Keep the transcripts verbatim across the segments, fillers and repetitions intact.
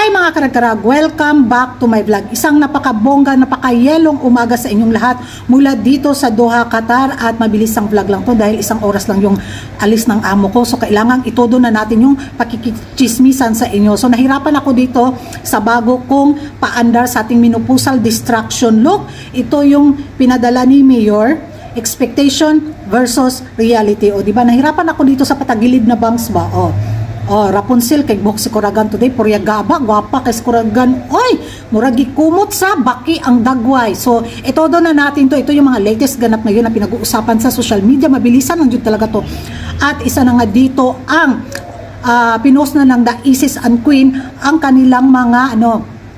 Hi mga karagkarag, welcome back to my vlog. Isang napakabongga, napakayelong umaga sa inyong lahat mula dito sa Doha, Qatar. At mabilis ang vlog lang to dahil isang oras lang yung alis ng amo ko. So kailangan itodo na natin yung pakikichismisan sa inyo. So nahirapan ako dito sa bago kong paandar sa ating minupusal distraction look. Ito yung pinadala ni Mayor, expectation versus reality. O diba, nahirapan ako dito sa patagilid na bangs ba? O. Oh, Rapunzel kay buhok si Kuragan today, purya gaba, gwapa kay si Kuragan. Oy, muragi kumot sa baki ang dagway. So, ito do na natin to. Ito yung mga latest ganap ngayon na pinag-uusapan sa social media. Mabilisan lang yun talaga to. At isa na nga dito ang uh, pinost na ng The Isis and Queen ang kanilang mga ano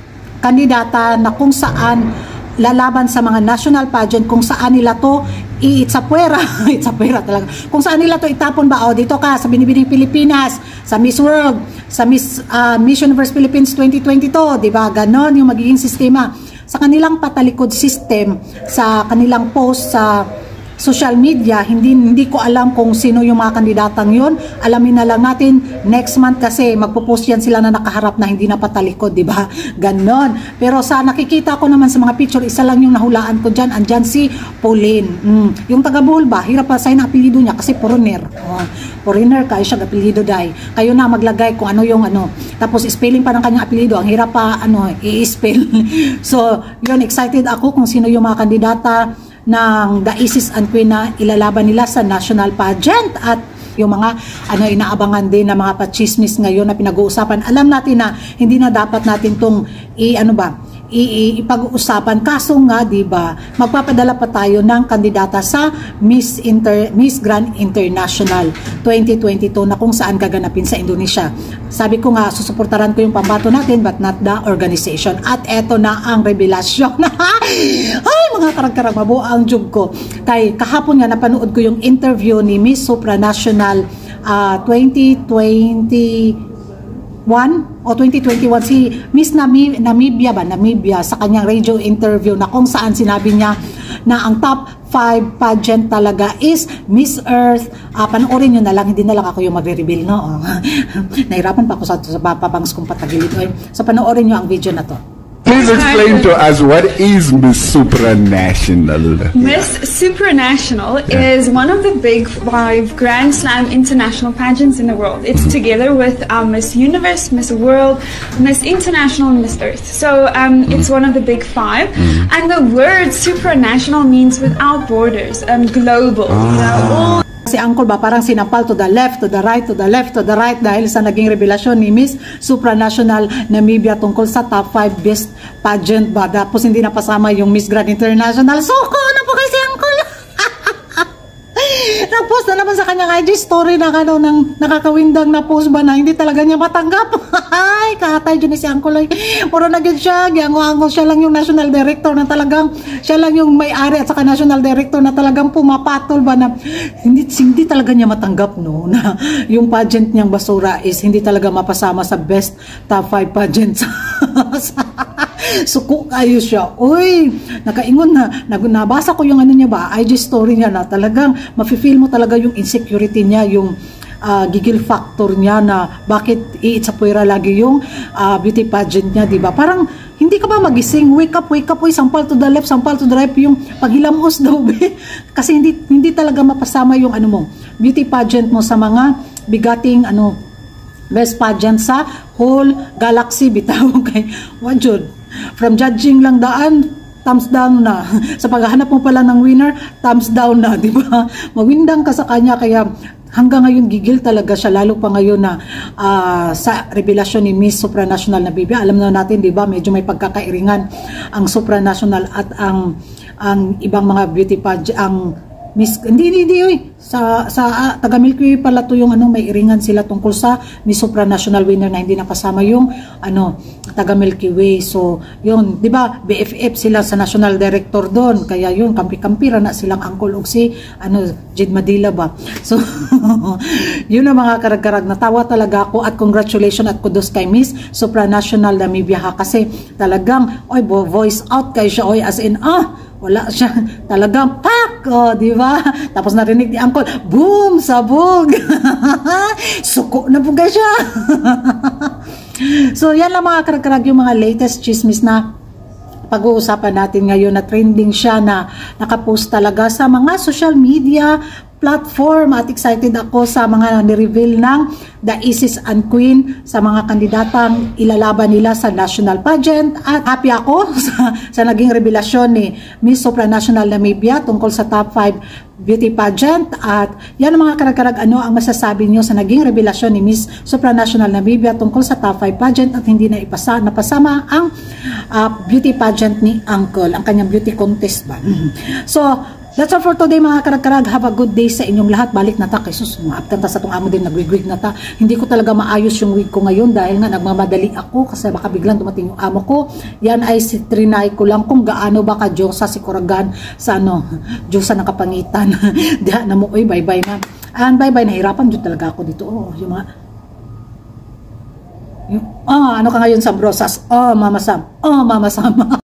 kandidata na kung saan lalaban sa mga national pageant, kung saan nila to iitsapwera, iitsapwera talaga, kung saan nila to itapon ba, o dito ka sa Binibining Pilipinas, sa Miss World, sa Miss uh, Miss Universe Philippines twenty twenty-two, di ba? Ganon yung magiging sistema sa kanilang patalikod system, sa kanilang post sa social media. Hindi hindi ko alam kung sino yung mga kandidatang yun. Alamin na lang natin next month kasi magpo-post yan sila na nakaharap na hindi na patalikod, di ba? Ganon. Pero sa nakikita ko naman sa mga picture, isa lang yung nahulaan ko dyan. Andyan si Pauline. Mm. Yung taga Bohol ba? Hirap pa sa'yo na apelido niya kasi foreigner. Oh, foreigner ka, siya apelido dahil. Kayo na maglagay kung ano yung ano. Tapos spelling pa ng kanyang apelido. Ang hirap pa ano, i-spell. So, yun, excited ako kung sino yung mga kandidata ng The Isis and Queen na ilalaban nila sa national pageant. At yung mga ano inaabangan din na mga pachismis ngayon na pinag-uusapan. Alam natin na hindi na dapat natin tong i ano ba ipag-uusapan, kaso nga di ba magpapadala pa tayo ng kandidata sa Miss Inter Miss Grand International twenty twenty-two na kung saan gaganapin sa Indonesia. Sabi ko nga susuportaran ko yung pambato natin but not the organization. At eto na ang revelasyon. Ay mga karag-karag, mabuo ang jug ko. Kay kahapon nga napanood ko yung interview ni Miss Supranational uh, twenty twenty-one o twenty twenty-one, si Miss Namib Namibia ba? Namibia sa kanyang radio interview na kung saan sinabi niya na ang top five pageant talaga is Miss Earth. Uh, panoorin nyo na lang, hindi na lang ako yung magre-reveal, no? Nahirapan pa ako sa, sa papabangs kong patagilid. So panoorin nyo ang video na to. Please explain to us what is Miss Supranational. Miss Supranational yeah. is one of the big five Grand Slam international pageants in the world. It's together with um, Miss Universe, Miss World, Miss International, and Miss Earth. So um, it's one of the big five. Mm. And the word supranational means without borders, um, global. Ah. You know, all si Uncle ba parang sinapal to the left, to the right, to the left, to the right dahil sa naging revelasyon ni Miss Supranational Namibia tungkol sa top five best pageant ba. Tapos hindi napasama yung Miss Grand International. Suko na po kasi Uncle. Nag-post na naman sa kanyang I G story na ano, ng nakakawindang na post ba na hindi talaga niya matanggap. Ay, kahatay dyan si Uncle. Ay, puro na gid siya. Giango-ango siya lang yung national director na talagang, siya lang yung may-ari at saka national director na talagang pumapatol ba na hindi, hindi talaga niya matanggap, no, na yung pageant niyang basura is hindi talaga mapasama sa best top five pageants. Suko kayo siya. Uy, nakaingon na. Nabasa ko yung ano niya ba, I G story niya na talagang mafe-feel mo talaga yung insecurity niya, yung uh, gigil factor niya na bakit iitsapuera lagi yung uh, beauty pageant niya, di ba? Parang hindi ka ba magising? Wake up, wake up, uy, sampal to the left, sampal to the right, yung paghilamos daw, be. Kasi hindi, hindi talaga mapasama yung ano mo, beauty pageant mo sa mga bigating ano, best pageant sa whole galaxy, bitaw kay wajud. From judging lang daan, thumbs down na. Sa paghahanap mo pala ng winner, thumbs down na, di ba? Mawindang ka sa kanya, kaya hanggang ngayon gigil talaga siya, lalo pa ngayon na uh, sa revelasyon ni Miss Supranational Namibia. Alam na natin, di ba, medyo may pagkakairingan ang Supranational at ang ang ibang mga beauty pageant, ang Miss, hindi, hindi, hindi, uy. Sa, sa uh, taga Milky Way pala to yung ano, may iringan sila tungkol sa Miss Supranational winner na hindi nakasama yung ano, taga Milky Way. So, yun, di ba, B F F sila sa national director doon. Kaya yun, kampi-kampira na silang Uncle og si, ano, Jed Madila ba. So, yun ang mga karag-karag. Natawa talaga ako at congratulations at kudos kay Miss Supranational Namibia ha. Kasi talagang, oy, voice out kay siya, oy, as in, ah, wala siya, talagang, pak! Oh, di ba? Tapos narinig ni Uncle, boom, sabog. Suko na buga siya. So, yan lang mga karag-karag yung mga latest chismis na pag-uusapan natin ngayon na trending siya na nakapost talaga sa mga social media platform at excited ako sa mga ni-reveal ng The Isis and Queen sa mga kandidatang ilalaban nila sa national pageant at happy ako sa, sa naging revelasyon ni Miss Supranational Namibia tungkol sa top five beauty pageant at yan ang mga karag-karag ano ang masasabi niyo sa naging revelasyon ni Miss Supranational Namibia tungkol sa top five pageant at hindi na ipasa, napasama ang uh, beauty pageant ni Uncle, ang kanyang beauty contest ba. So, that's all for today mga karag-karag. Have a good day sa inyong lahat. Balik na ta. Kay sus, maaptan ta sa itong amo din. Nagwig-wig na ta. Hindi ko talaga maayos yung wig ko ngayon dahil nga nagmamadali ako kasi baka biglang dumating yung amo ko. Yan ay si trinay ko lang kung gaano ba ka Diyosa si Kuragan sa ano, Diyosa ng kapangitan. Diha na mo, oy, bye-bye na. And bye-bye, nahirapan dyan talaga ako dito. Oh, yung mga, yung, ah, ano ka ngayon sa brosas? Oh, Mama Sam. Oh, Mama Sam.